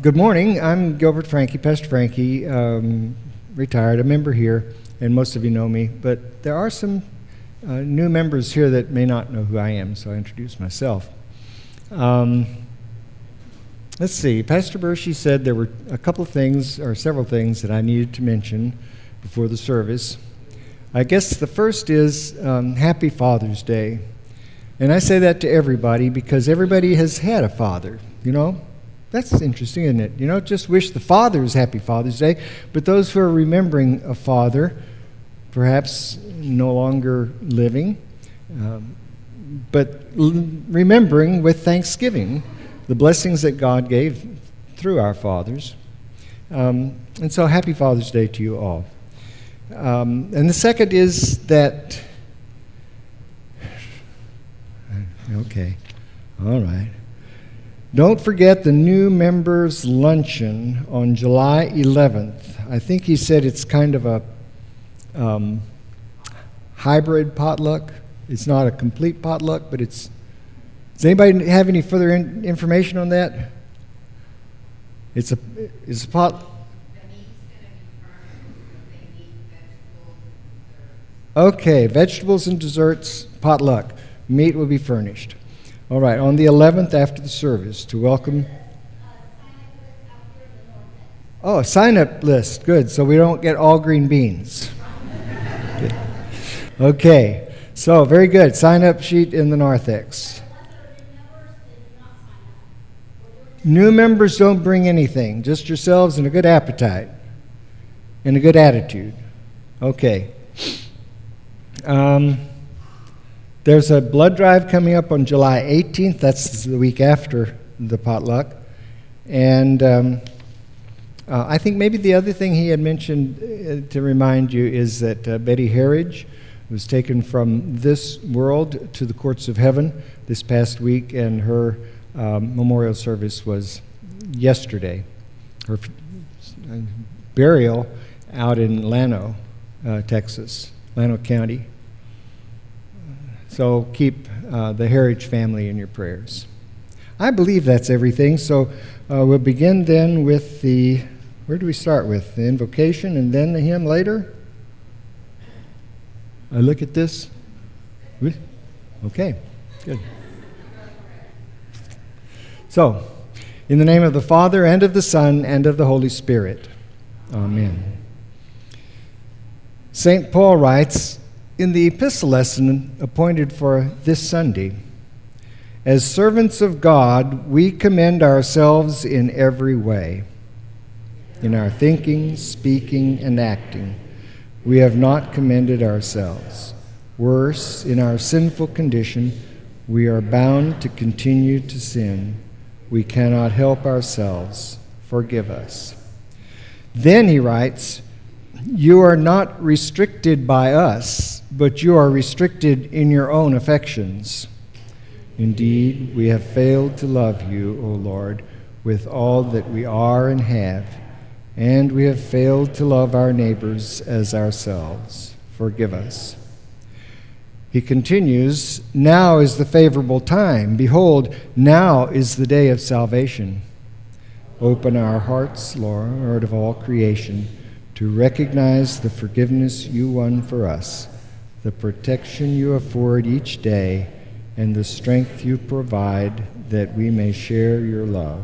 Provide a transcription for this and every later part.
Good morning. I'm Gilbert Frankie, Pastor Frankie, retired, a member here, and most of you know me, but there are some new members here that may not know who I am, so I introduce myself. Let's see, Pastor Bershey said there were a couple of things, or several things, that I needed to mention before the service. I guess the first is Happy Father's Day. And I say that to everybody because everybody has had a father, you know? That's interesting, isn't it? You know, just wish the fathers Happy Father's Day, but those who are remembering a father, perhaps no longer living, but remembering with thanksgiving the blessings that God gave through our fathers. And so Happy Father's Day to you all. And the second is that, okay, all right. Don't forget the new members luncheon on July 11th. I think he said it's kind of a hybrid potluck. It's not a complete potluck, but it's... Does anybody have any further information on that? It's a pot... Okay, vegetables and desserts, potluck. Meat will be furnished. All right, on the 11th after the service to welcome... Oh, a sign-up list. Good, so we don't get all green beans. Good. Okay, so very good. Sign-up sheet in the narthex. New members don't bring anything, just yourselves and a good appetite and a good attitude. Okay. There's a blood drive coming up on July 18th. That's the week after the potluck. And I think maybe the other thing he had mentioned to remind you is that Betty Herridge was taken from this world to the courts of heaven this past week, and her memorial service was yesterday. Her burial out in Llano, Texas, Llano County. So keep the Heritage family in your prayers. I believe that's everything. So we'll begin then with the, where do we start with? The invocation and then the hymn later? I look at this. Okay, good. So, in the name of the Father, and of the Son, and of the Holy Spirit. Amen. St. Paul writes, in the epistle lesson appointed for this Sunday, as servants of God, we commend ourselves in every way. In our thinking, speaking, and acting, we have not commended ourselves. Worse, in our sinful condition, we are bound to continue to sin. We cannot help ourselves. Forgive us. Then he writes, you are not restricted by us, but you are restricted in your own affections. Indeed, we have failed to love you, O Lord, with all that we are and have, and we have failed to love our neighbors as ourselves. Forgive us. He continues, now is the favorable time. Behold, now is the day of salvation. Open our hearts, Lord of all creation, to recognize the forgiveness you won for us, the protection you afford each day, and the strength you provide that we may share your love.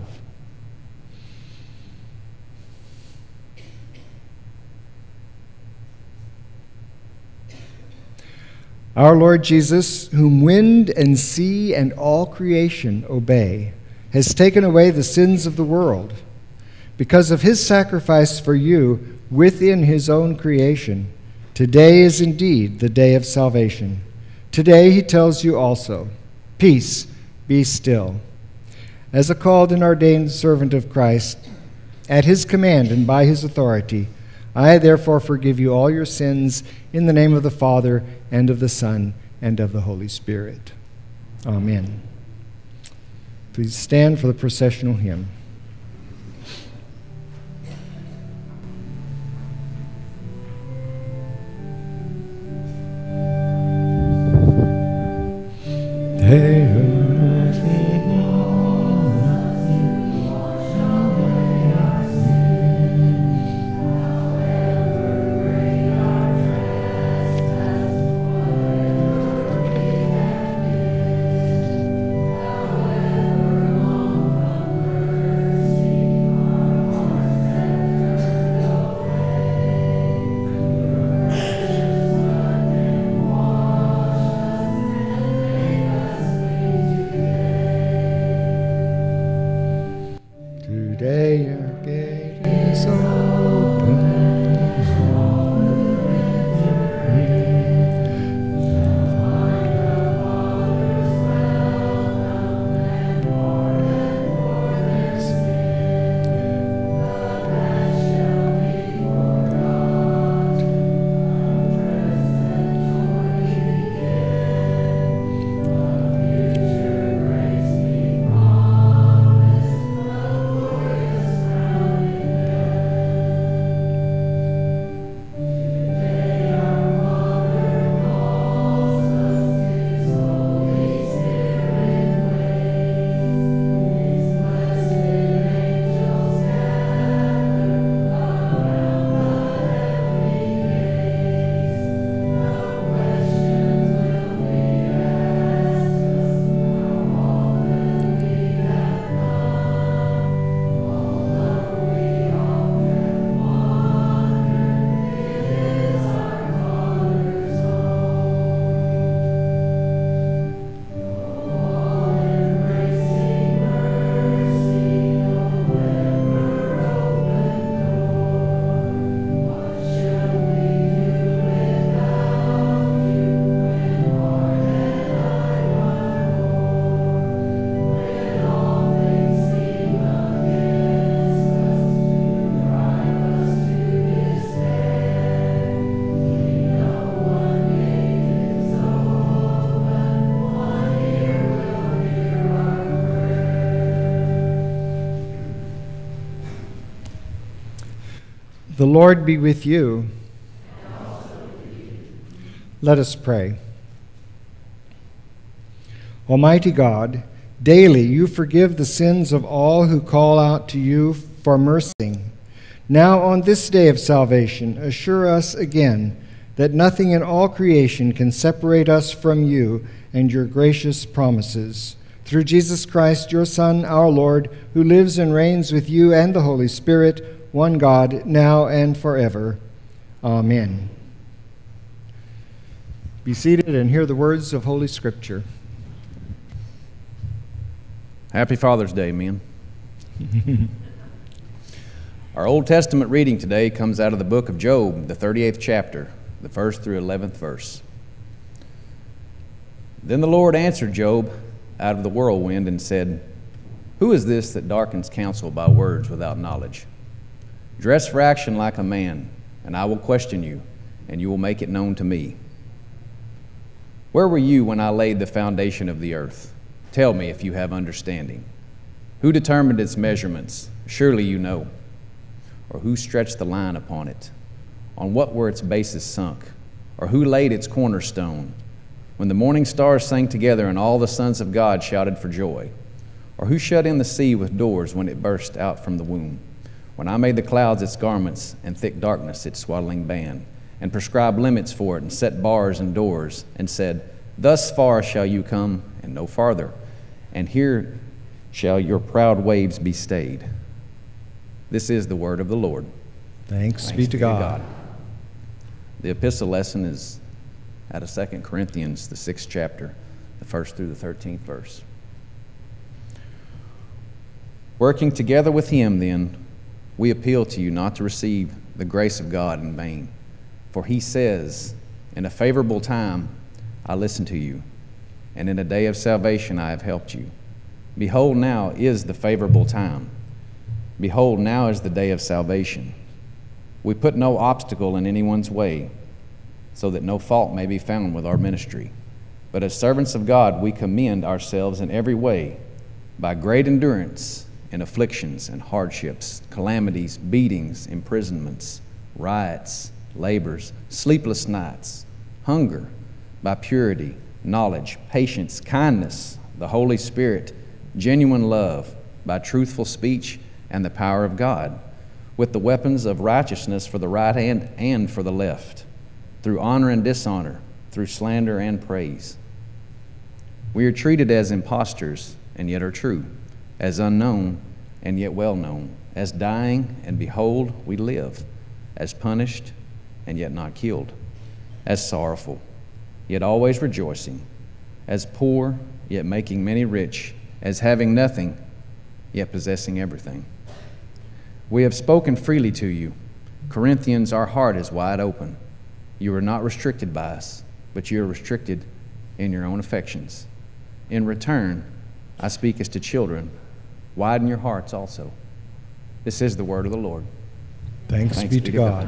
Our Lord Jesus, whom wind and sea and all creation obey, has taken away the sins of the world. Because of his sacrifice for you within his own creation, today is indeed the day of salvation. Today he tells you also, peace, be still. As a called and ordained servant of Christ, at his command and by his authority, I therefore forgive you all your sins in the name of the Father, and of the Son, and of the Holy Spirit. Amen. Please stand for the processional hymn. Hey, The Lord be with you. Let us pray. Almighty God, daily you forgive the sins of all who call out to you for mercy. Now on this day of salvation, assure us again that nothing in all creation can separate us from you and your gracious promises. Through Jesus Christ, your Son, our Lord, who lives and reigns with you and the Holy Spirit, one God, now and forever. Amen. Be seated and hear the words of Holy Scripture. Happy Father's Day, men. Our Old Testament reading today comes out of the book of Job, the 38th chapter, the 1st through 11th verse. Then the Lord answered Job out of the whirlwind and said, "Who is this that darkens counsel by words without knowledge? Dress for action like a man, and I will question you, and you will make it known to me. Where were you when I laid the foundation of the earth? Tell me if you have understanding. Who determined its measurements? Surely you know. Or who stretched the line upon it? On what were its bases sunk? Or who laid its cornerstone? When the morning stars sang together and all the sons of God shouted for joy? Or who shut in the sea with doors when it burst out from the womb? When I made the clouds its garments and thick darkness its swaddling band, and prescribed limits for it and set bars and doors, and said, Thus far shall you come and no farther, and here shall your proud waves be stayed." This is the word of the Lord. Thanks be to God. The epistle lesson is out of 2 Corinthians, the 6th chapter, the 1st through the 13th verse. Working together with him, then, we appeal to you not to receive the grace of God in vain. For he says, "In a favorable time I listened to you, and in a day of salvation I have helped you. Behold, now is the favorable time. Behold, now is the day of salvation. We put no obstacle in anyone's way, so that no fault may be found with our ministry. But as servants of God, we commend ourselves in every way by great endurance in afflictions and hardships, calamities, beatings, imprisonments, riots, labors, sleepless nights, hunger, by purity, knowledge, patience, kindness, the Holy Spirit, genuine love, by truthful speech and the power of God, with the weapons of righteousness for the right hand and for the left, through honor and dishonor, through slander and praise. We are treated as impostors and yet are true, as unknown and yet well known, as dying and behold we live, as punished and yet not killed, as sorrowful yet always rejoicing, as poor yet making many rich, as having nothing yet possessing everything. We have spoken freely to you. Corinthians, our heart is wide open. You are not restricted by us, but you are restricted in your own affections. In return, I speak as to children. Widen your hearts also. This is the word of the Lord. Thanks be to God.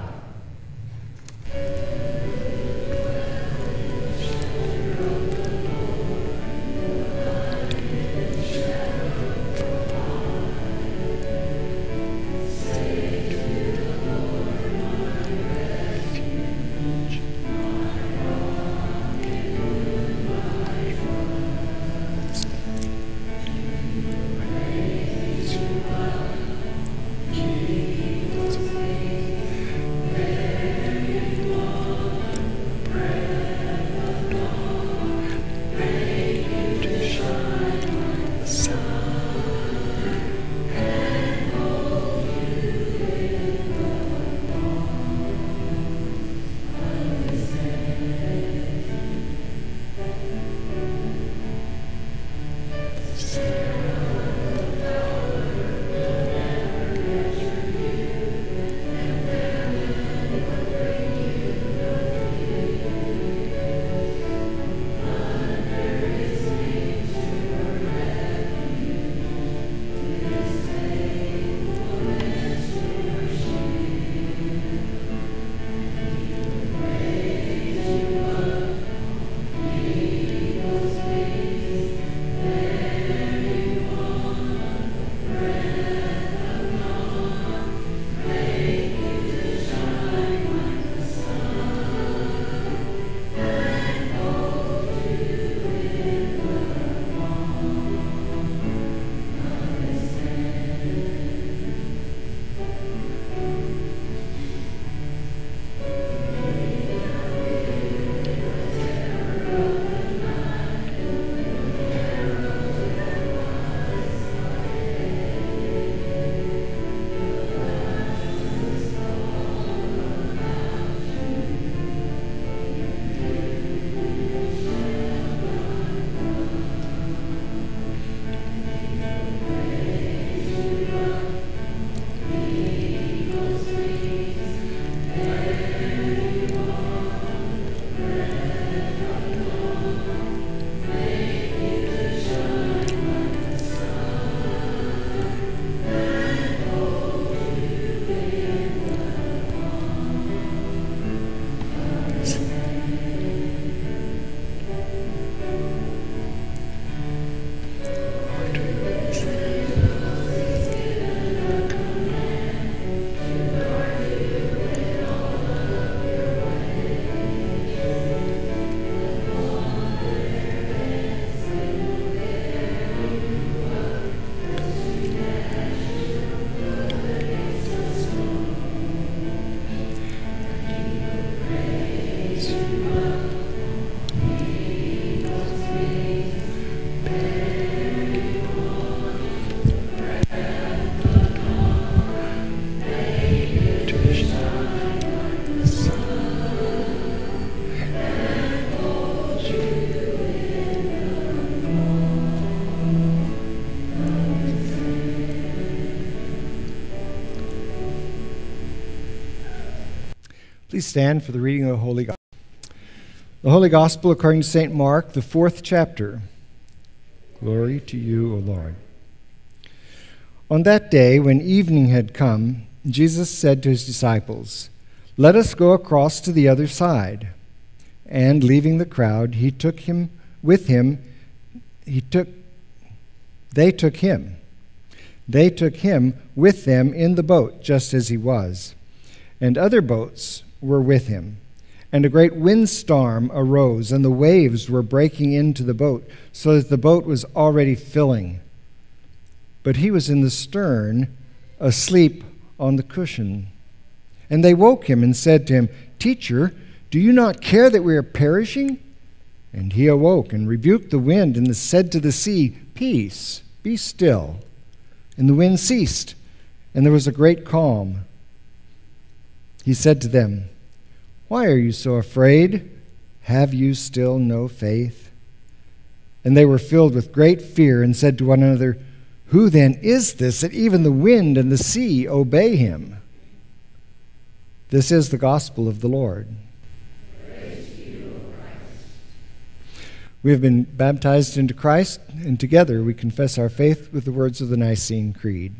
Please stand for the reading of the Holy Gospel. The Holy Gospel according to St. Mark, the 4th chapter. Glory to you, O Lord. On that day, when evening had come, Jesus said to his disciples, "Let us go across to the other side." And leaving the crowd, they took him with them in the boat, just as he was. And other boats were with him. And a great windstorm arose, and the waves were breaking into the boat, so that the boat was already filling. But he was in the stern, asleep on the cushion. And they woke him and said to him, "Teacher, do you not care that we are perishing?" And he awoke and rebuked the wind and said to the sea, "Peace, be still." And the wind ceased, and there was a great calm. He said to them, "Why are you so afraid? Have you still no faith?" And they were filled with great fear and said to one another, "Who then is this that even the wind and the sea obey him?" This is the gospel of the Lord. Praise to you, O Christ. We have been baptized into Christ, and together we confess our faith with the words of the Nicene Creed.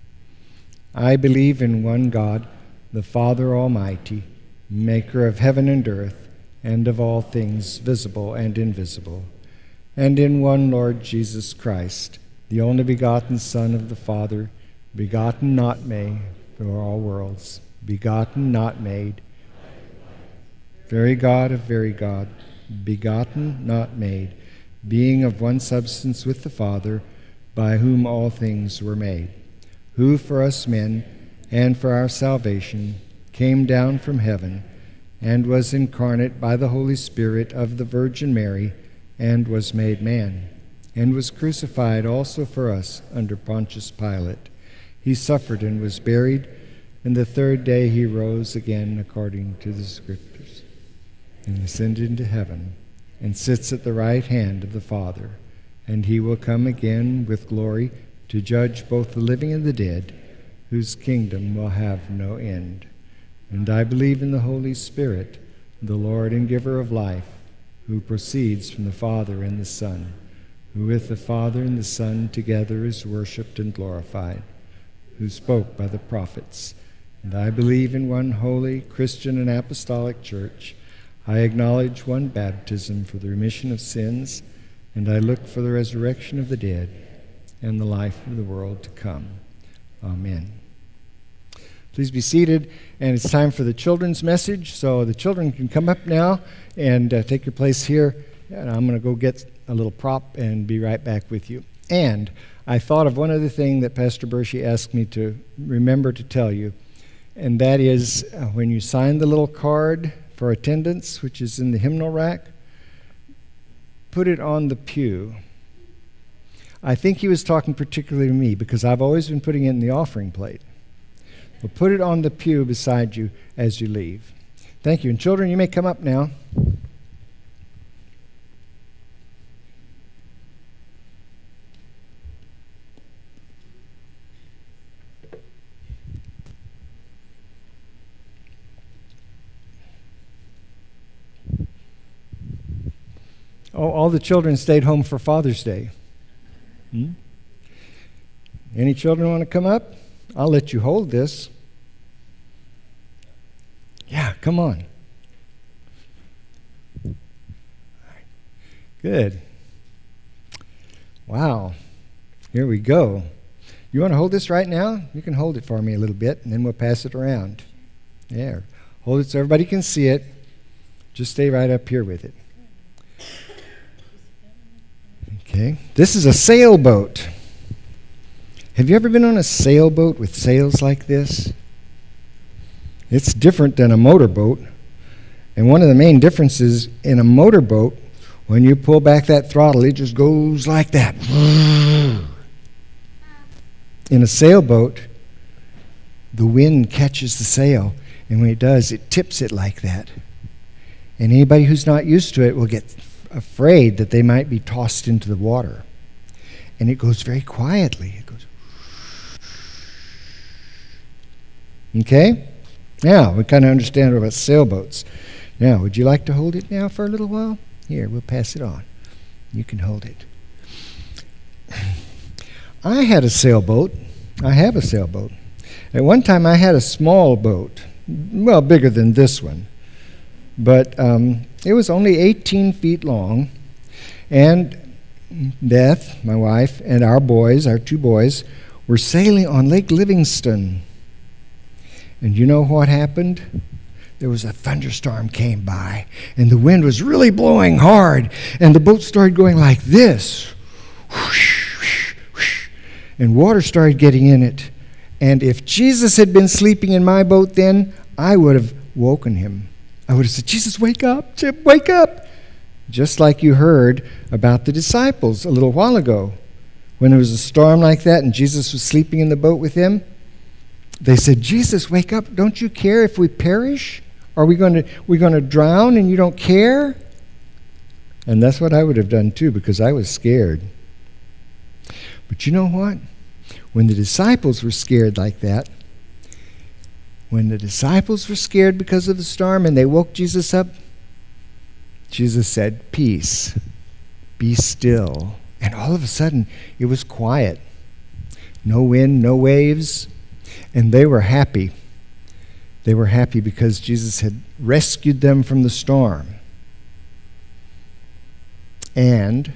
I believe in one God, the Father Almighty, maker of heaven and earth, and of all things visible and invisible, and in one Lord Jesus Christ, the only begotten Son of the Father, begotten, not made, for all worlds, begotten, not made, very God of very God, begotten, not made, being of one substance with the Father, by whom all things were made, who for us men and for our salvation came down from heaven and was incarnate by the Holy Spirit of the Virgin Mary and was made man, and was crucified also for us under Pontius Pilate. He suffered and was buried, and the third day he rose again according to the Scriptures, and ascended into heaven, and sits at the right hand of the Father. And he will come again with glory to judge both the living and the dead, whose kingdom will have no end. And I believe in the Holy Spirit, the Lord and giver of life, who proceeds from the Father and the Son, who with the Father and the Son together is worshipped and glorified, who spoke by the prophets. And I believe in one holy, Christian, and apostolic church. I acknowledge one baptism for the remission of sins, and I look for the resurrection of the dead and the life of the world to come. Amen. Please be seated, and it's time for the children's message. So the children can come up now and take your place here. And I'm going to go get a little prop and be right back with you. And I thought of one other thing that Pastor Bershey asked me to remember to tell you, and that is when you sign the little card for attendance, which is in the hymnal rack, put it on the pew. I think he was talking particularly to me because I've always been putting it in the offering plate. Well, put it on the pew beside you as you leave. Thank you. And children, you may come up now. Oh, all the children stayed home for Father's Day. Any children want to come up? I'll let you hold this. Yeah, come on. Good. Wow. Here we go. You want to hold this right now? You can hold it for me a little bit, and then we'll pass it around. There. Hold it so everybody can see it. Just stay right up here with it. Okay. This is a sailboat. Have you ever been on a sailboat with sails like this? It's different than a motorboat. And one of the main differences in a motorboat, when you pull back that throttle, it just goes like that. In a sailboat, the wind catches the sail, and when it does, it tips it like that. And anybody who's not used to it will get afraid that they might be tossed into the water. And it goes very quietly. It goes. Okay? Now, we kind of understand about sailboats. Now, would you like to hold it now for a little while? Here, we'll pass it on. You can hold it. I had a sailboat. I have a sailboat. At one time, I had a small boat, well, bigger than this one. But it was only 18 feet long. And Beth, my wife, and our boys, our 2 boys, were sailing on Lake Livingston. And you know what happened? There was a thunderstorm came by, and the wind was really blowing hard, and the boat started going like this. Whoosh, whoosh, whoosh, and water started getting in it. And if Jesus had been sleeping in my boat then, I would have woken him. I would have said, Jesus, wake up, Chip, wake up. Just like you heard about the disciples a little while ago. When there was a storm like that and Jesus was sleeping in the boat with them, they said, Jesus, wake up. Don't you care if we perish? Are we going to drown and you don't care? And that's what I would have done too, because I was scared. But you know what? When the disciples were scared like that, when the disciples were scared because of the storm and they woke Jesus up, Jesus said, peace, be still. And all of a sudden, it was quiet. No wind, no waves. And they were happy. They were happy because Jesus had rescued them from the storm. And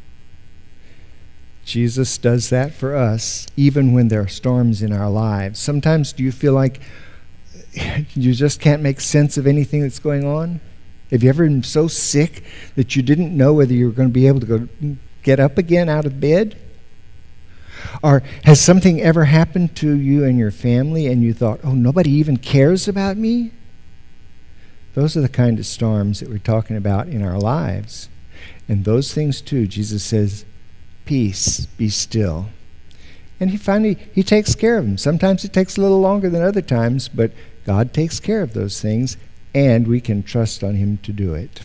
Jesus does that for us, even when there are storms in our lives. Sometimes do you feel like you just can't make sense of anything that's going on? Have you ever been so sick that you didn't know whether you were going to be able to go get up again out of bed? Or has something ever happened to you and your family and you thought, oh, nobody even cares about me? Those are the kind of storms that we're talking about in our lives. And those things too, Jesus says, peace, be still. And he takes care of them. Sometimes it takes a little longer than other times, but God takes care of those things, and we can trust on him to do it.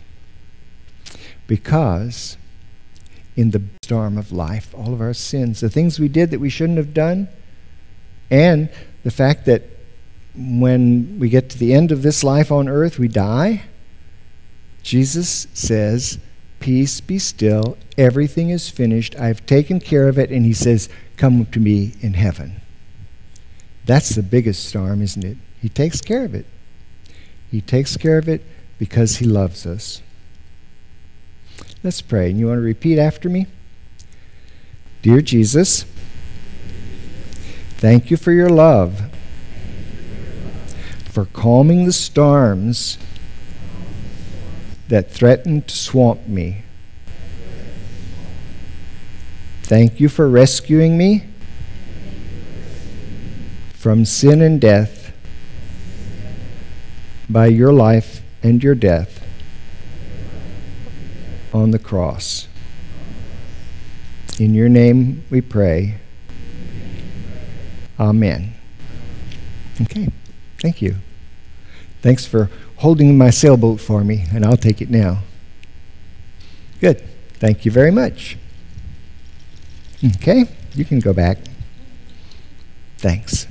Because in the storm of life, all of our sins, the things we did that we shouldn't have done, and the fact that when we get to the end of this life on earth, we die, Jesus says, peace, be still, everything is finished, I've taken care of it, and he says, come to me in heaven. That's the biggest storm, isn't it? He takes care of it. He takes care of it because he loves us. Let's pray. And you want to repeat after me? Dear Jesus, thank you for your love, for calming the storms that threaten to swamp me. Thank you for rescuing me from sin and death by your life and your death on the cross. In your name we pray. Amen. Okay, thank you. Thanks for holding my sailboat for me, and I'll take it now. Good. Thank you very much. Okay, you can go back. Thanks.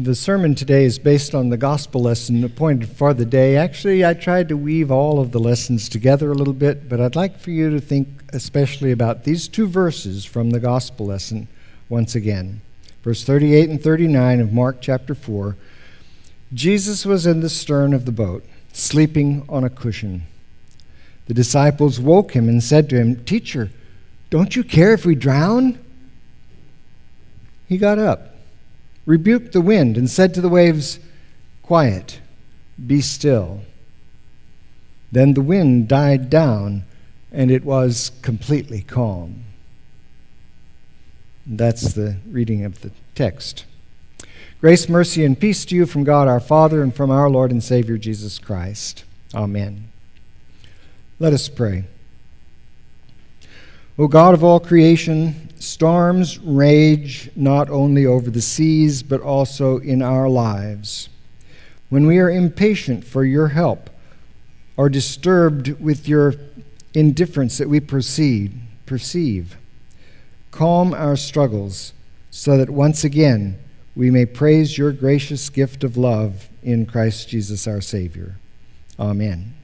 The sermon today is based on the gospel lesson appointed for the day. Actually, I tried to weave all of the lessons together a little bit, but I'd like for you to think especially about these two verses from the gospel lesson once again. Verse 38 and 39 of Mark chapter 4. Jesus was in the stern of the boat, sleeping on a cushion. The disciples woke him and said to him, "Teacher, don't you care if we drown?" He got up, rebuked the wind, and said to the waves, "Quiet, be still." Then the wind died down, and it was completely calm. That's the reading of the text. Grace, mercy, and peace to you from God our Father and from our Lord and Savior Jesus Christ. Amen. Let us pray. O God of all creation, storms rage not only over the seas, but also in our lives. When we are impatient for your help, or disturbed with your indifference that we perceive, calm our struggles so that once again we may praise your gracious gift of love in Christ Jesus our Savior. Amen.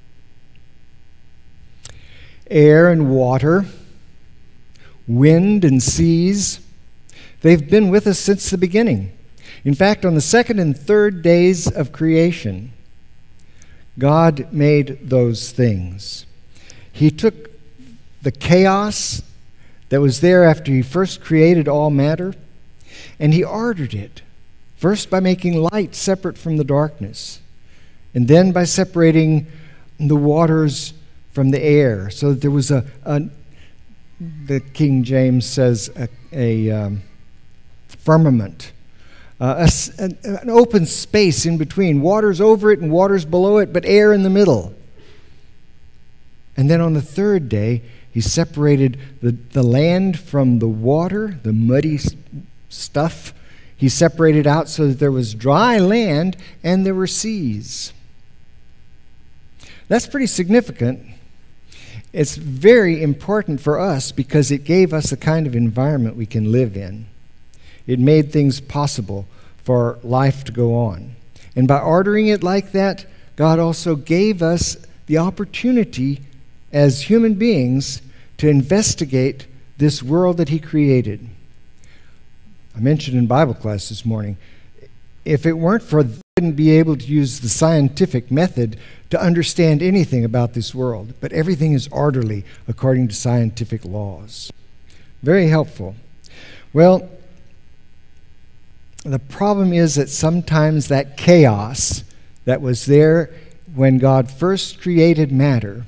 Air and water, wind and seas, they've been with us since the beginning. In fact, on the second and third days of creation, God made those things. He took the chaos that was there after he first created all matter, and he ordered it, first by making light separate from the darkness, and then by separating the waters from the air, so that there was the King James says, a firmament, an open space in between, waters over it and waters below it, but air in the middle. And then on the third day, he separated the land from the water, the muddy stuff. He separated out so that there was dry land and there were seas. That's pretty significant. It's very important for us because it gave us the kind of environment we can live in. It made things possible for life to go on. And by ordering it like that, God also gave us the opportunity as human beings to investigate this world that he created. I mentioned in Bible class this morning, if it weren't for that, we wouldn't be able to use the scientific method to understand anything about this world. But everything is orderly according to scientific laws. Very helpful. Well, the problem is that sometimes that chaos that was there when God first created matter,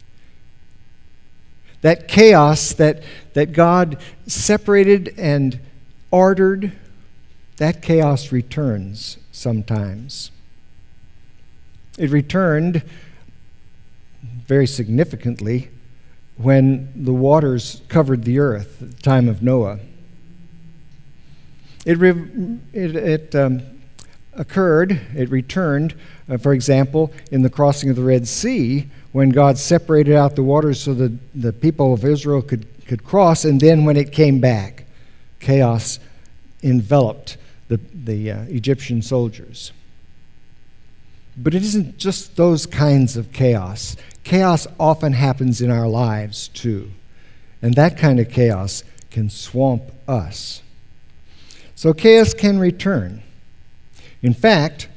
that chaos that God separated and ordered, that chaos returns sometimes. It returned very significantly when the waters covered the earth at the time of Noah. It returned, for example, in the crossing of the Red Sea, when God separated out the waters so that the people of Israel could cross, and then when it came back, chaos enveloped the Egyptian soldiers. But it isn't just those kinds of chaos. Chaos often happens in our lives too, and that kind of chaos can swamp us. So chaos can return. In fact,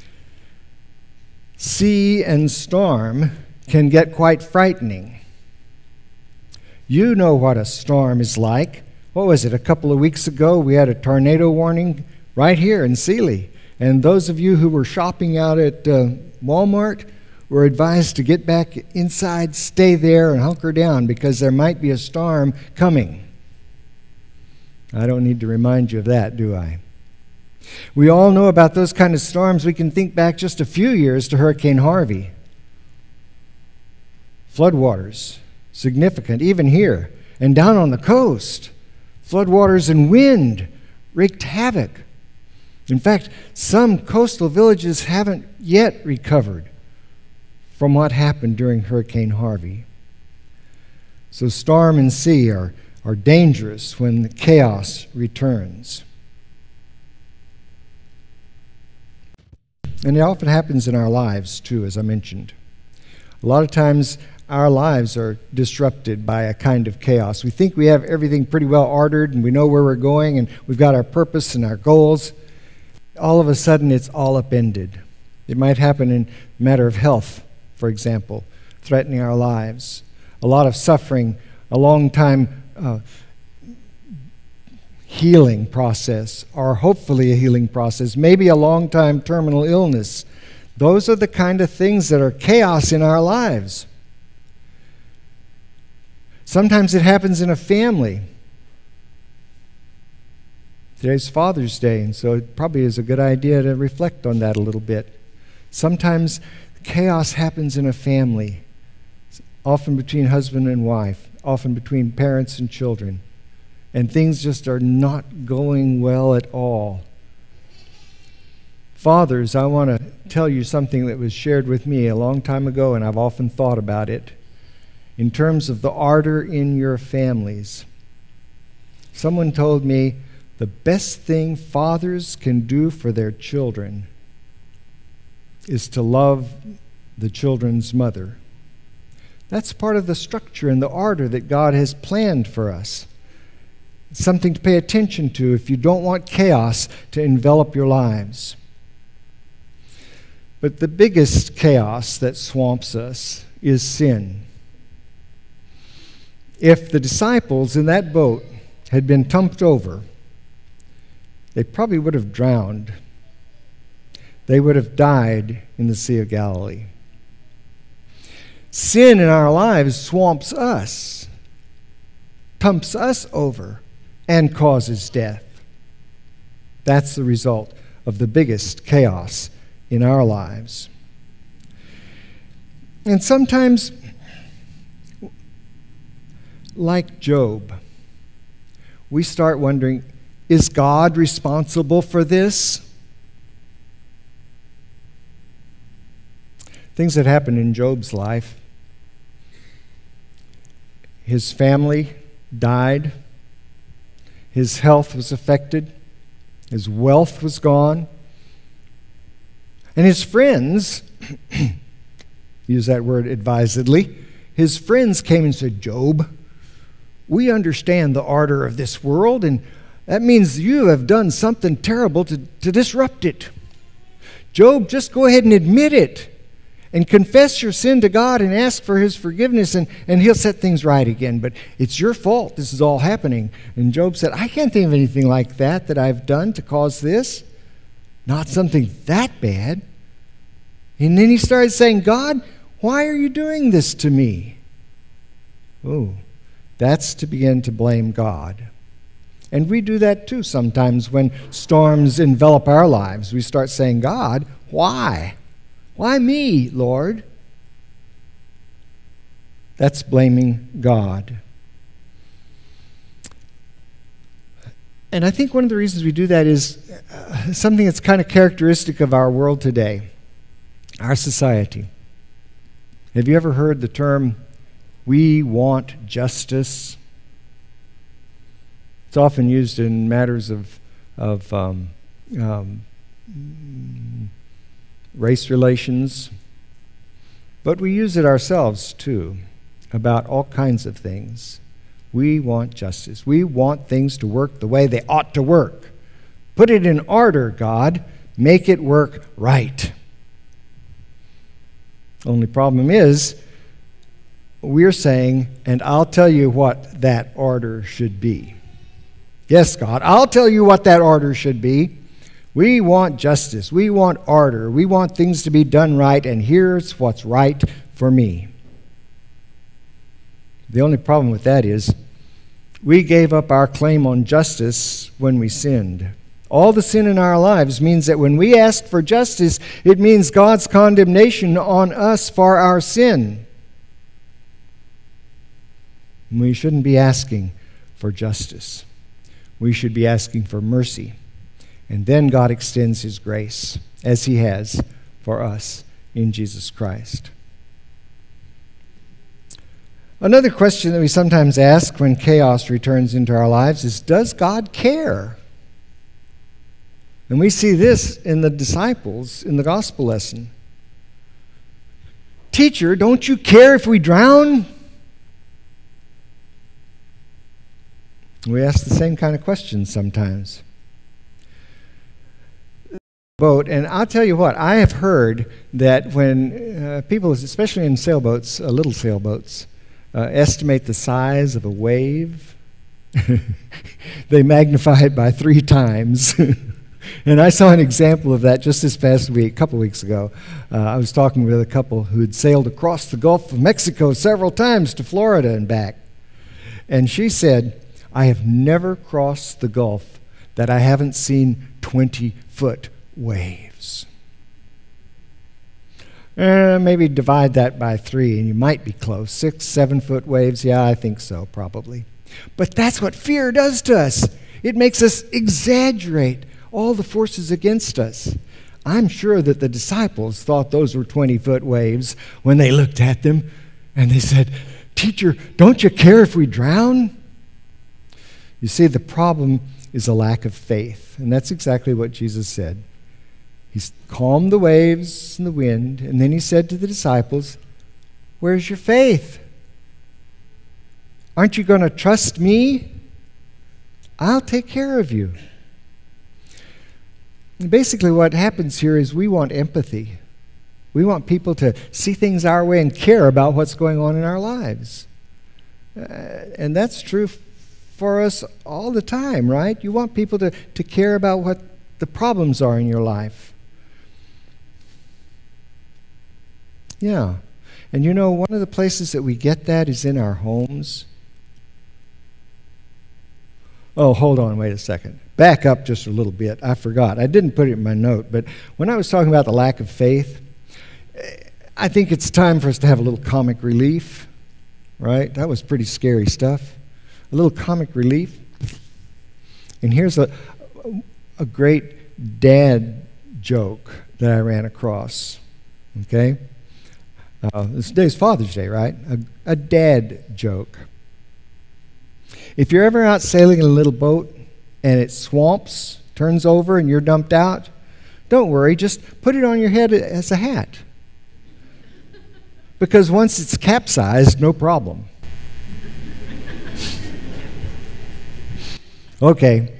sea and storm can get quite frightening. You know what a storm is like. What was it, a couple of weeks ago we had a tornado warning right here in Sealy. And those of you who were shopping out at Walmart were advised to get back inside, stay there, and hunker down because there might be a storm coming. I don't need to remind you of that, do I? We all know about those kind of storms. We can think back just a few years to Hurricane Harvey. Floodwaters, significant, even here. And down on the coast, floodwaters and wind wreaked havoc. In fact, some coastal villages haven't yet recovered from what happened during Hurricane Harvey. So storm and sea are dangerous when the chaos returns. And it often happens in our lives, too, as I mentioned. A lot of times, our lives are disrupted by a kind of chaos. We think we have everything pretty well ordered, and we know where we're going, and we've got our purpose and our goals. All of a sudden, it's all upended. It might happen in a matter of health, for example, threatening our lives. A lot of suffering, a long time healing process, or hopefully a healing process, maybe a long-time terminal illness. Those are the kind of things that are chaos in our lives. Sometimes it happens in a family. Today's Father's Day, and so it probably is a good idea to reflect on that a little bit. Sometimes chaos happens in a family, often between husband and wife, often between parents and children. And things just are not going well at all. Fathers, I want to tell you something that was shared with me a long time ago, and I've often thought about it. In terms of the ardor in your families, someone told me the best thing fathers can do for their children is to love the children's mother. That's part of the structure and the ardor that God has planned for us. It's something to pay attention to if you don't want chaos to envelop your lives. But the biggest chaos that swamps us is sin. If the disciples in that boat had been tumped over, they probably would have drowned. They would have died in the Sea of Galilee. Sin in our lives swamps us, tumps us over, and causes death. That's the result of the biggest chaos in our lives. And sometimes, like Job, we start wondering, is God responsible for this? Things that happened in Job's life. His family died. His health was affected. His wealth was gone. And his friends, use that word advisedly, his friends came and said, Job, we understand the ardor of this world, and that means you have done something terrible to disrupt it. Job, just go ahead and admit it and confess your sin to God and ask for his forgiveness, and he'll set things right again. But it's your fault this is all happening. And Job said, I can't think of anything like that I've done to cause this. Not something that bad. And then he started saying, God, why are you doing this to me? Oh, that's to begin to blame God. And we do that too sometimes when storms envelop our lives. We start saying, God, why? Why me, Lord? That's blaming God. And I think one of the reasons we do that is something that's kind of characteristic of our world today, our society. Have you ever heard the term, we want justice? It's often used in matters of race relations, but we use it ourselves too about all kinds of things. We want justice. We want things to work the way they ought to work. Put it in order, God. Make it work right. Only problem is, we're saying, and I'll tell you what that order should be. Yes, God, I'll tell you what that order should be. We want justice. We want order. We want things to be done right, and here's what's right for me. The only problem with that is we gave up our claim on justice when we sinned. All the sin in our lives means that when we ask for justice, it means God's condemnation on us for our sin. We shouldn't be asking for justice. We should be asking for mercy. And then God extends his grace, as he has for us in Jesus Christ. Another question that we sometimes ask when chaos returns into our lives is, does God care? And we see this in the disciples in the gospel lesson. Teacher, don't you care if we drown? We ask the same kind of questions sometimes. Boat, and I'll tell you what, I have heard that when people, especially in sailboats, little sailboats, estimate the size of a wave, they magnify it by 3 times. And I saw an example of that just this past week, a couple weeks ago. I was talking with a couple who had sailed across the Gulf of Mexico several times to Florida and back. And she said, I have never crossed the Gulf that I haven't seen 20-foot waves. Maybe divide that by 3 and you might be close. 6, 7-foot waves, yeah, I think so, probably. But that's what fear does to us. It makes us exaggerate all the forces against us. I'm sure that the disciples thought those were 20-foot waves when they looked at them and they said, Teacher, don't you care if we drown? You see, the problem is a lack of faith. And that's exactly what Jesus said. He calmed the waves and the wind, and then he said to the disciples, where's your faith? Aren't you going to trust me? I'll take care of you. And basically what happens here is we want empathy. We want people to see things our way and care about what's going on in our lives. And that's true for us all the time, right? You want people to care about what the problems are in your life. Yeah. And you know, one of the places that we get that is in our homes. Oh, hold on, wait a second. Back up just a little bit. I forgot. I didn't put it in my note, but when I was talking about the lack of faith, I think it's time for us to have a little comic relief, right? That was pretty scary stuff. A little comic relief. And here's a great dad joke that I ran across, okay? This day's Father's Day, right? A dad joke. If you're ever out sailing in a little boat and it swamps, turns over, and you're dumped out, don't worry, just put it on your head as a hat. Because once it's capsized, no problem. Okay.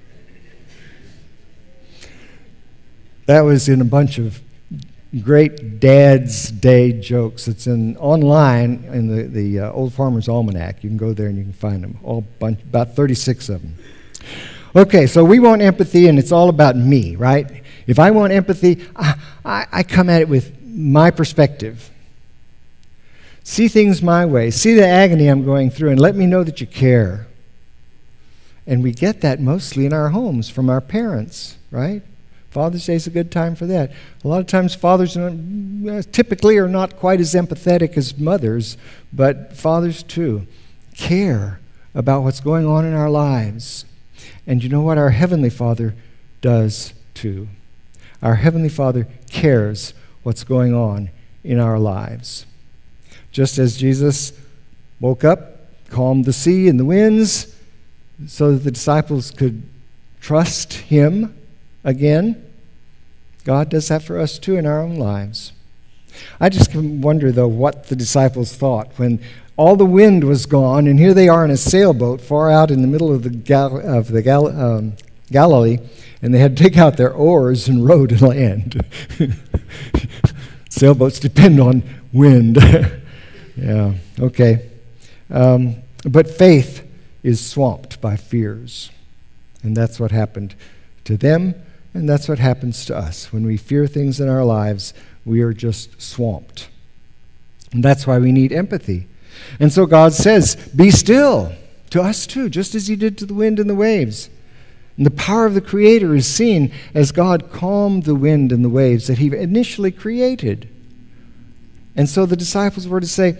That was in a bunch of great Dad's Day jokes. It's online in the Old Farmer's Almanac. You can go there and you can find them, about 36 of them. Okay, so we want empathy, and it's all about me, right? If I want empathy, I come at it with my perspective. See things my way. See the agony I'm going through, and let me know that you care. And we get that mostly in our homes from our parents, right? Father's Day is a good time for that. A lot of times fathers typically are not quite as empathetic as mothers, but fathers too care about what's going on in our lives. And you know what? Our Heavenly Father does too. Our Heavenly Father cares what's going on in our lives. Just as Jesus woke up, calmed the sea and the winds, so that the disciples could trust him again, God does that for us too in our own lives. I just can wonder, though, what the disciples thought when all the wind was gone, and here they are in a sailboat far out in the middle of the Galilee, and they had to take out their oars and row to land. Sailboats depend on wind. Yeah, okay. But faith is swamped by fears. And that's what happened to them, and that's what happens to us. When we fear things in our lives, we are just swamped. And that's why we need empathy. And so God says, be still, to us too, just as he did to the wind and the waves. And the power of the Creator is seen as God calmed the wind and the waves that he initially created. And so the disciples were to say,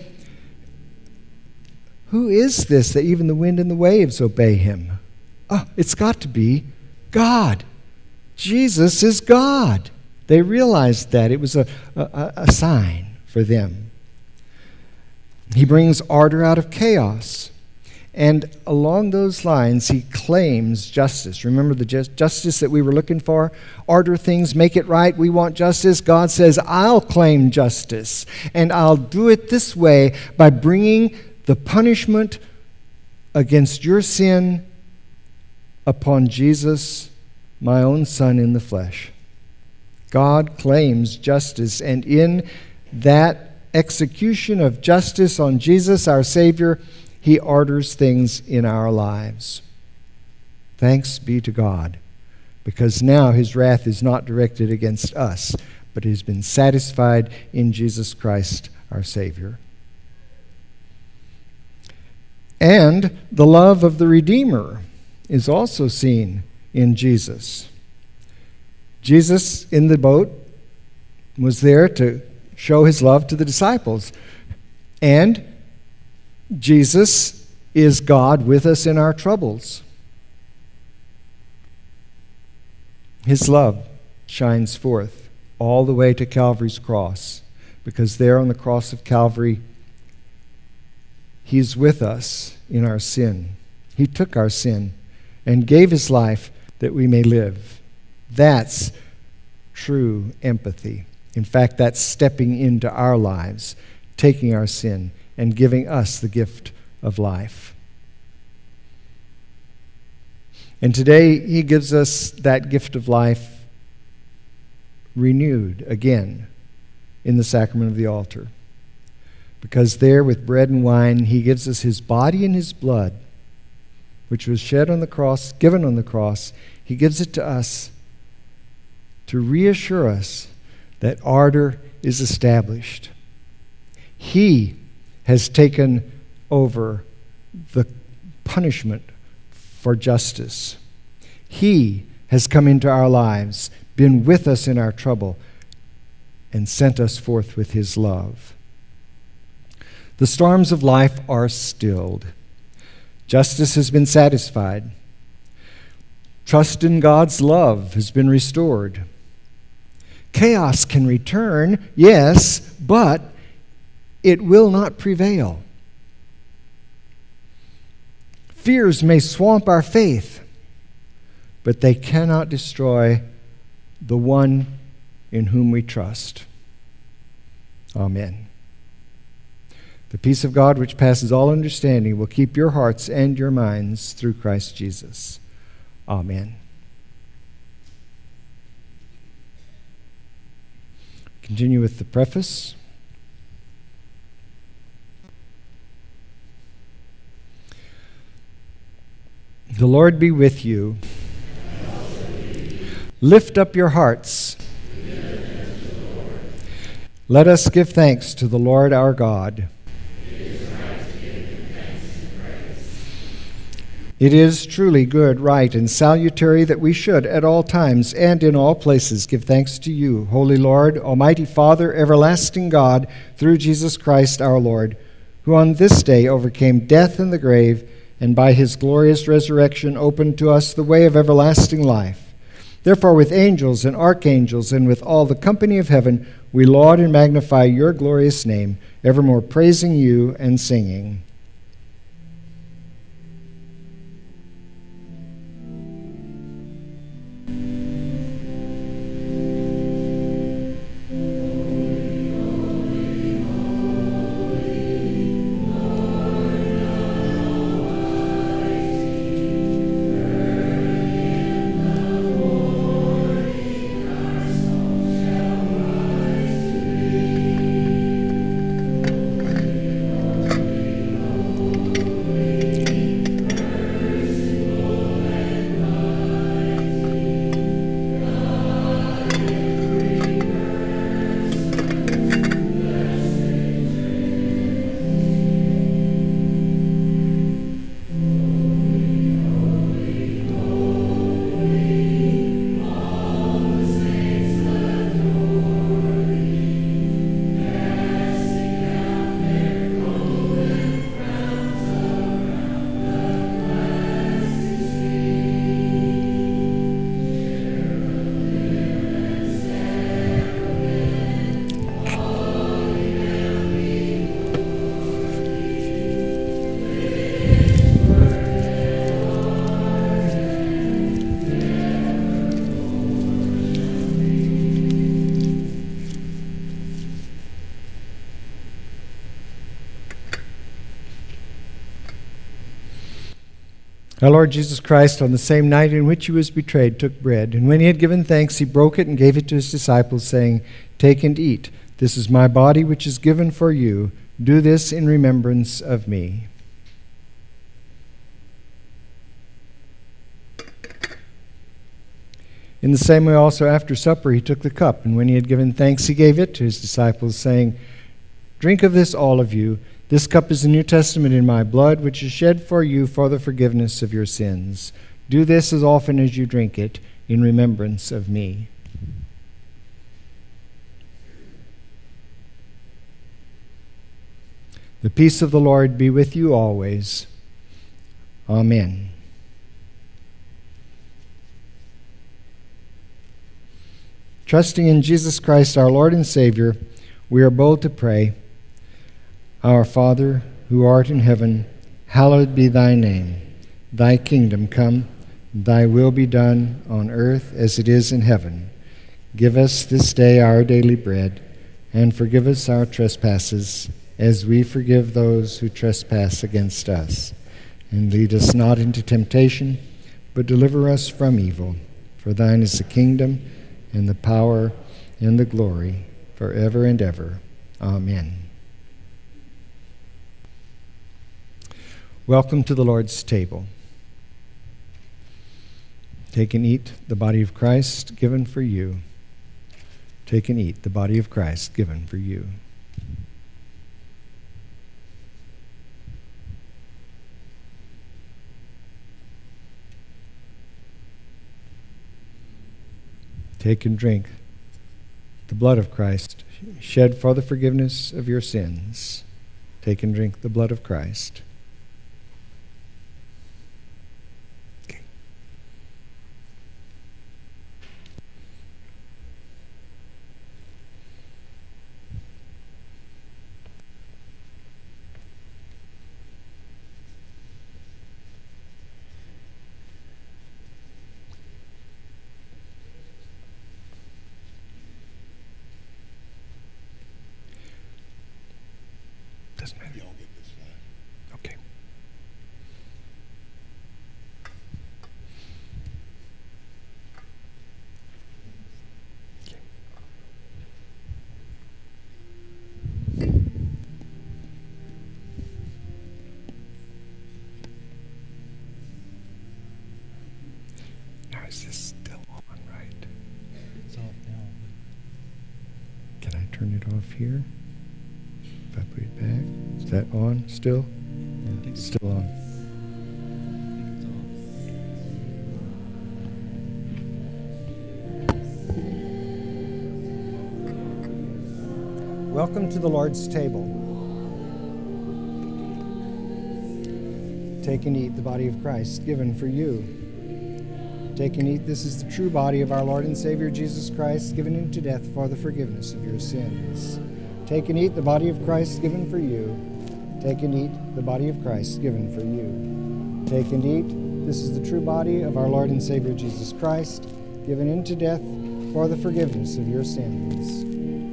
who is this that even the wind and the waves obey him? Oh, it's got to be God. Jesus is God. They realized that. It was a sign for them. He brings order out of chaos. And along those lines, he claims justice. Remember the justice that we were looking for? Order things, make it right. We want justice. God says, I'll claim justice. And I'll do it this way by bringing the punishment against your sin upon Jesus, my own Son in the flesh. God claims justice, and in that execution of justice on Jesus, our Savior, he orders things in our lives. Thanks be to God, because now his wrath is not directed against us, but has been satisfied in Jesus Christ, our Savior. And the love of the Redeemer is also seen in Jesus. Jesus in the boat was there to show his love to the disciples. And Jesus is God with us in our troubles. His love shines forth all the way to Calvary's cross, because there on the cross of Calvary, he's with us in our sin. He took our sin and gave his life that we may live. That's true empathy. In fact, that's stepping into our lives, taking our sin and giving us the gift of life. And today, he gives us that gift of life renewed again in the sacrament of the altar. Because there, with bread and wine, he gives us his body and his blood, which was shed on the cross, given on the cross. He gives it to us to reassure us that order is established. He has taken over the punishment for justice. He has come into our lives, been with us in our trouble, and sent us forth with his love. The storms of life are stilled. Justice has been satisfied. Trust in God's love has been restored. Chaos can return, yes, but it will not prevail. Fears may swamp our faith, but they cannot destroy the one in whom we trust. Amen. The peace of God, which passes all understanding, will keep your hearts and your minds through Christ Jesus. Amen. Continue with the preface. The Lord be with you. Lift up your hearts. Let us give thanks to the Lord our God. It is truly good, right, and salutary that we should at all times and in all places give thanks to you, Holy Lord, Almighty Father, everlasting God, through Jesus Christ our Lord, who on this day overcame death and the grave, and by his glorious resurrection opened to us the way of everlasting life. Therefore, with angels and archangels and with all the company of heaven, we laud and magnify your glorious name, evermore praising you and singing. Our Lord Jesus Christ, on the same night in which he was betrayed, took bread, and when he had given thanks, he broke it and gave it to his disciples, saying, "Take and eat. This is my body, which is given for you. Do this in remembrance of me." In the same way also after supper he took the cup, and when he had given thanks, he gave it to his disciples, saying, "Drink of this, all of you. This cup is the New Testament in my blood, which is shed for you for the forgiveness of your sins. Do this as often as you drink it in remembrance of me." The peace of the Lord be with you always. Amen. Trusting in Jesus Christ, our Lord and Savior, we are bold to pray, "Our Father, who art in heaven, hallowed be thy name. Thy kingdom come, thy will be done on earth as it is in heaven. Give us this day our daily bread, and forgive us our trespasses, as we forgive those who trespass against us. And lead us not into temptation, but deliver us from evil. For thine is the kingdom, and the power, and the glory, forever and ever. Amen." Welcome to the Lord's table. Take and eat the body of Christ given for you. Take and eat the body of Christ given for you. Take and drink the blood of Christ shed for the forgiveness of your sins. Take and drink the blood of Christ. Doesn't matter. Okay. Now is this still on, right? It's off now. Can I turn it off here? If I put it back, is that on still? It's still on. Welcome to the Lord's table. Take and eat the body of Christ given for you. Take and eat. This is the true body of our Lord and Savior Jesus Christ, given into death for the forgiveness of your sins. Take and eat the body of Christ given for you. Take and eat the body of Christ given for you. Take and eat. This is the true body of our Lord and Savior Jesus Christ, given into death for the forgiveness of your sins.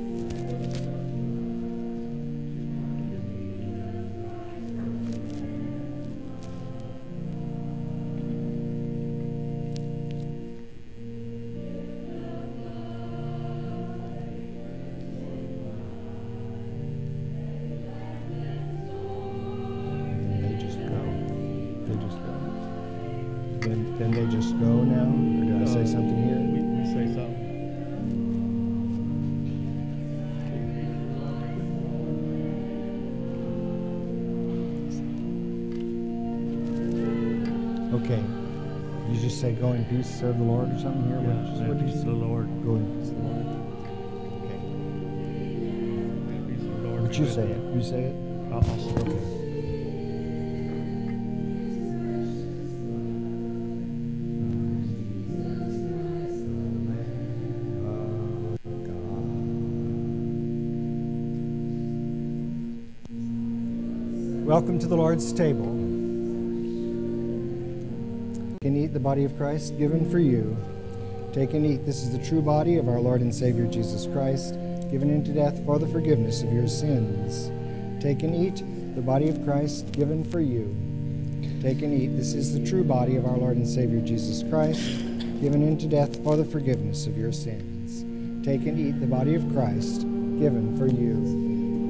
Then they just go now? Or did I say something here? We say something. Okay. You just say, "Go in peace, serve the Lord," or something here? Yeah, What did you peace of say? the Lord. Go in peace of the Lord. Okay. Peace of the Lord. But you say it. You say it? I'll say it. Okay. Welcome to the Lord's table. Take and eat the body of Christ given for you. Take and eat. This is the true body of our Lord and Savior Jesus Christ, given into death for the forgiveness of your sins. Take and eat the body of Christ given for you. Take and eat. This is the true body of our Lord and Savior Jesus Christ, given into death for the forgiveness of your sins. Take and eat the body of Christ, given for you.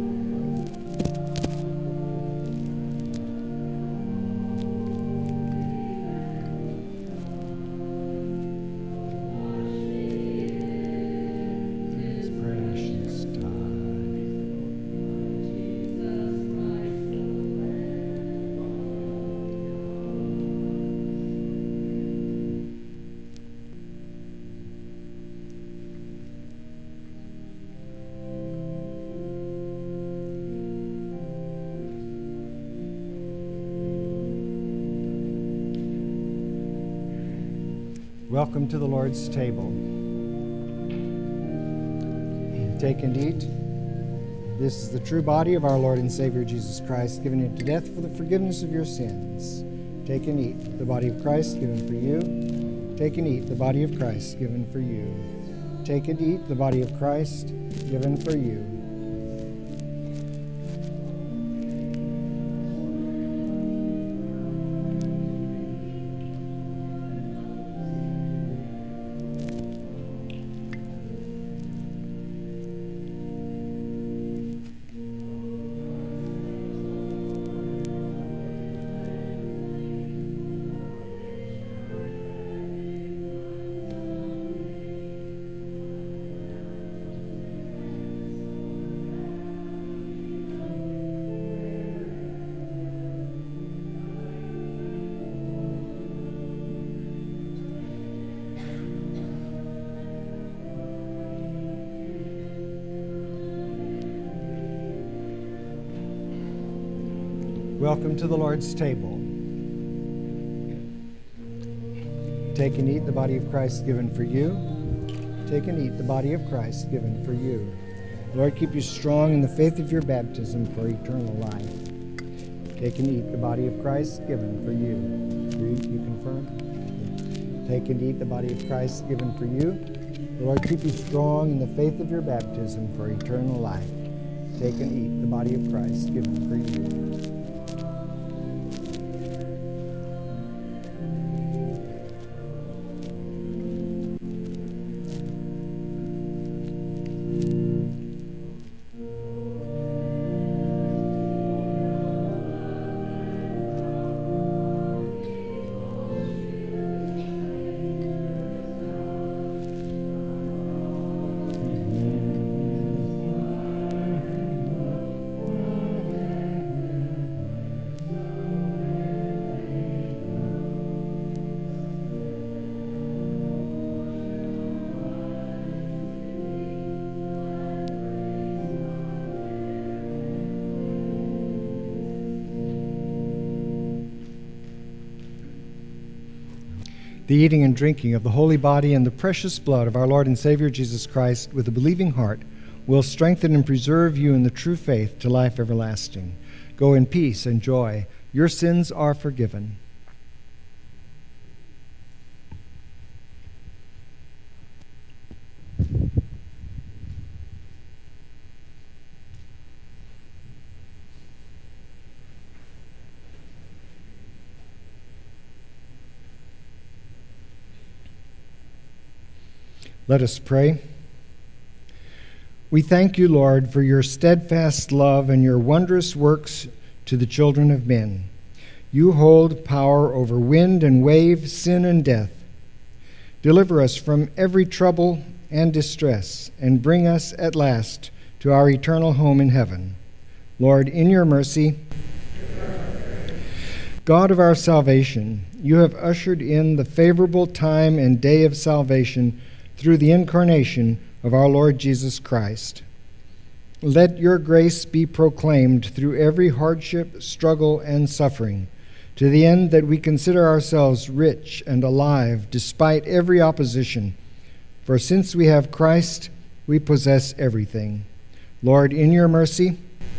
Welcome to the Lord's table. Take and eat. This is the true body of our Lord and Savior Jesus Christ, given into death for the forgiveness of your sins. Take and eat the body of Christ given for you. Take and eat the body of Christ given for you. Take and eat the body of Christ given for you. Welcome to the Lord's table. Take and eat the body of Christ given for you. Take and eat the body of Christ given for you. Lord, keep you strong in the faith of your baptism for eternal life. Take and eat the body of Christ given for you. You confirm? Take and eat the body of Christ given for you. Lord, keep you strong in the faith of your baptism for eternal life. Take and eat the body of Christ given for you. The eating and drinking of the holy body and the precious blood of our Lord and Savior Jesus Christ with a believing heart will strengthen and preserve you in the true faith to life everlasting. Go in peace and joy. Your sins are forgiven. Let us pray. We thank you, Lord, for your steadfast love and your wondrous works to the children of men. You hold power over wind and wave, sin and death. Deliver us from every trouble and distress, and bring us at last to our eternal home in heaven. Lord, in your mercy, God of our salvation, you have ushered in the favorable time and day of salvation through the incarnation of our Lord Jesus Christ. Let your grace be proclaimed through every hardship, struggle, and suffering, to the end that we consider ourselves rich and alive despite every opposition. For since we have Christ, we possess everything. Lord, in your mercy,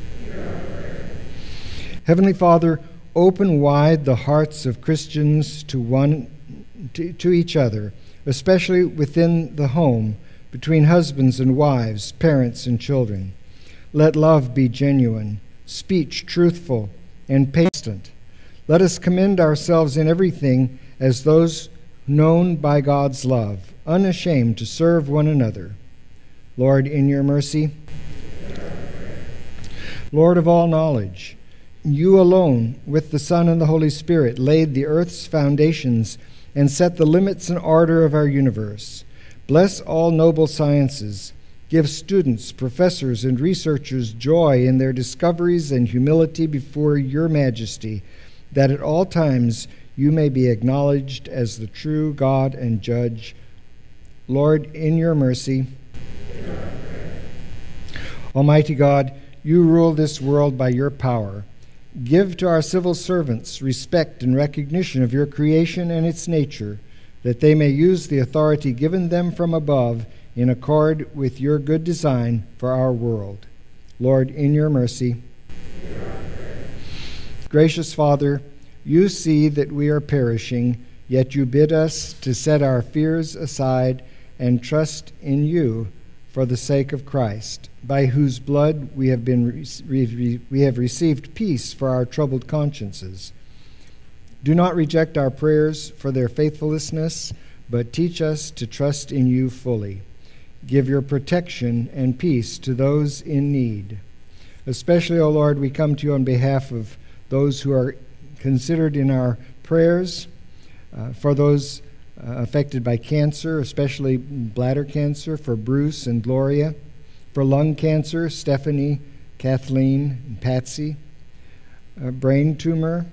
Heavenly Father, open wide the hearts of Christians to each other, especially within the home, between husbands and wives, parents and children. Let love be genuine, speech truthful and patient. Let us commend ourselves in everything as those known by God's love, unashamed to serve one another. Lord, in your mercy, Lord of all knowledge, you alone, with the Son and the Holy Spirit, laid the earth's foundations and set the limits and order of our universe. Bless all noble sciences. Give students, professors, and researchers joy in their discoveries and humility before your majesty, that at all times you may be acknowledged as the true God and Judge. Lord, in your mercy, Almighty God, you rule this world by your power. Give to our civil servants respect and recognition of your creation and its nature, that they may use the authority given them from above in accord with your good design for our world. Lord, in your mercy. Gracious Father, you see that we are perishing, yet you bid us to set our fears aside and trust in you for the sake of Christ, by whose blood we have received peace for our troubled consciences. Do not reject our prayers for their faithlessness, but teach us to trust in you fully. Give your protection and peace to those in need. Especially, O Lord, we come to you on behalf of those who are considered in our prayers, for those affected by cancer, especially bladder cancer, for Bruce and Gloria, for lung cancer, Stephanie, Kathleen, and Patsy, brain tumor,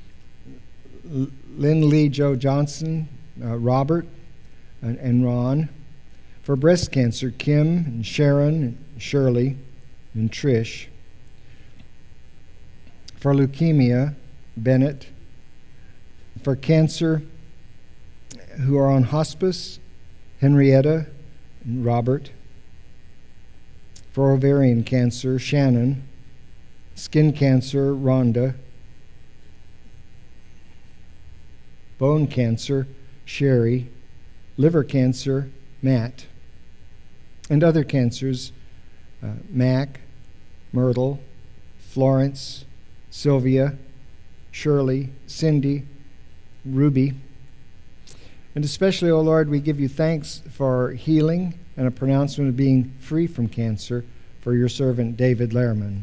Lynn Lee Joe Johnson, Robert, and Ron, for breast cancer, Kim and Sharon, and Shirley, and Trish, for leukemia, Bennett, for cancer, who are on hospice, Henrietta and Robert, for ovarian cancer, Shannon, skin cancer, Rhonda, bone cancer, Sherry, liver cancer, Matt, and other cancers, Mac, Myrtle, Florence, Sylvia, Shirley, Cindy, Ruby. And especially, O Lord, we give you thanks for healing and a pronouncement of being free from cancer for your servant David Lehrman.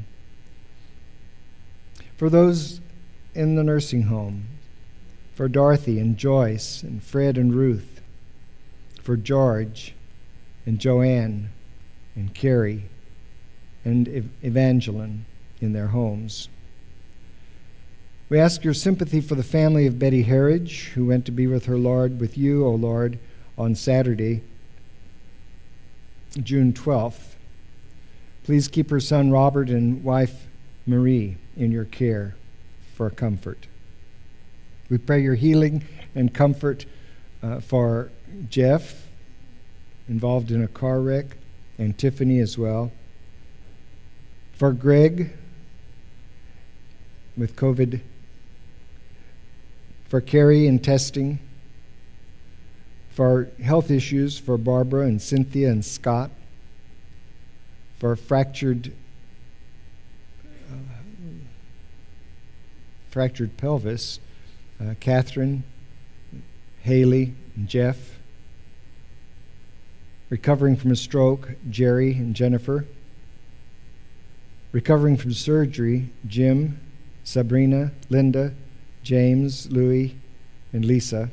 For those in the nursing home, for Dorothy and Joyce and Fred and Ruth, for George and Joanne and Carrie and Evangeline in their homes. We ask your sympathy for the family of Betty Harridge, who went to be with her Lord, with you, O Lord, on Saturday, June 12th. Please keep her son Robert and wife Marie in your care for comfort. We pray your healing and comfort for Jeff, involved in a car wreck, and Tiffany as well. For Greg, with COVID. For Carrie in testing. For health issues for Barbara and Cynthia and Scott. For fractured pelvis, Catherine, Haley, and Jeff. Recovering from a stroke, Jerry and Jennifer. Recovering from surgery, Jim, Sabrina, Linda, James, Louie, and Lisa.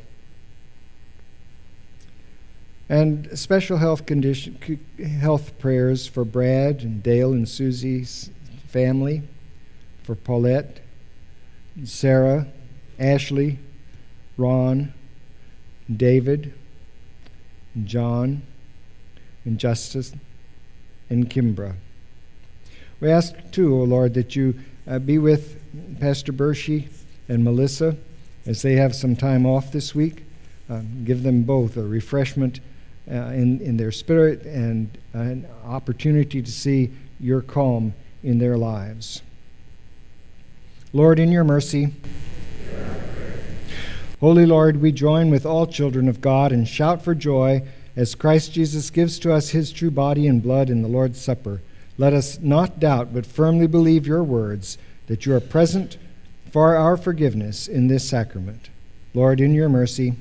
And special health prayers for Brad and Dale and Susie's family, for Paulette, Sarah, Ashley, Ron, David, and John, and Justice, and Kimbra. We ask, too, O Lord, that you be with Pastor Bershey and Melissa as they have some time off this week. Give them both a refreshment in their spirit and an opportunity to see your calm in their lives. Lord, in your mercy, Holy Lord, we join with all children of God and shout for joy as Christ Jesus gives to us his true body and blood in the Lord's Supper. Let us not doubt, but firmly believe your words, that you are present, for our forgiveness in this sacrament. Lord, in your mercy,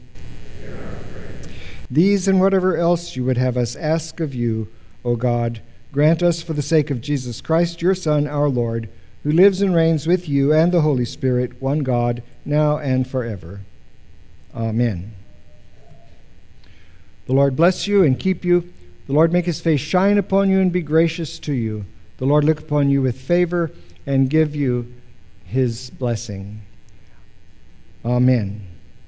these and whatever else you would have us ask of you, O God, grant us for the sake of Jesus Christ, your Son, our Lord, who lives and reigns with you and the Holy Spirit, one God, now and forever. Amen. The Lord bless you and keep you. The Lord make his face shine upon you and be gracious to you. The Lord look upon you with favor and give you his blessing. Amen.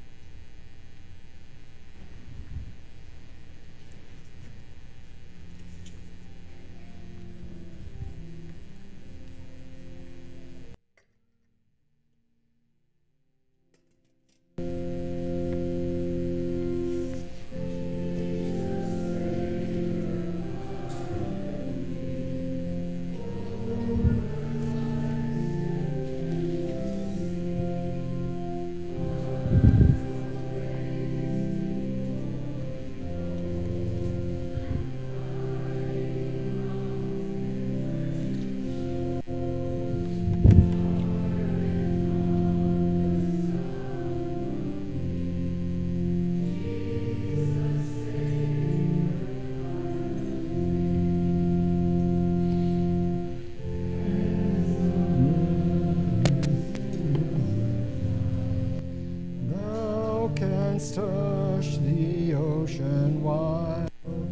Touch the ocean wide,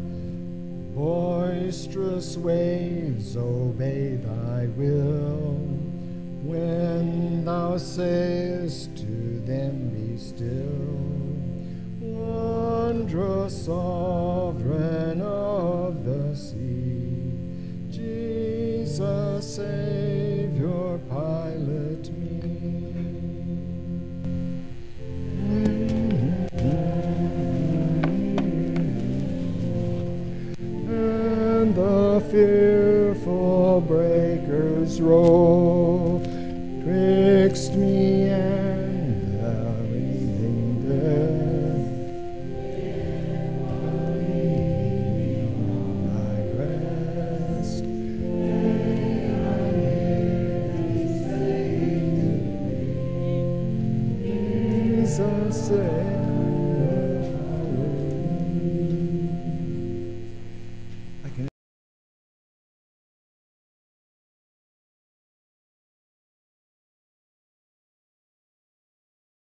boisterous waves obey thy will. When thou sayest to them, be still, wondrous sovereign of the sea, Jesus, Savior, pilot me. The fearful breakers roll twixt me and the writhing dead. I rest. Jesus said,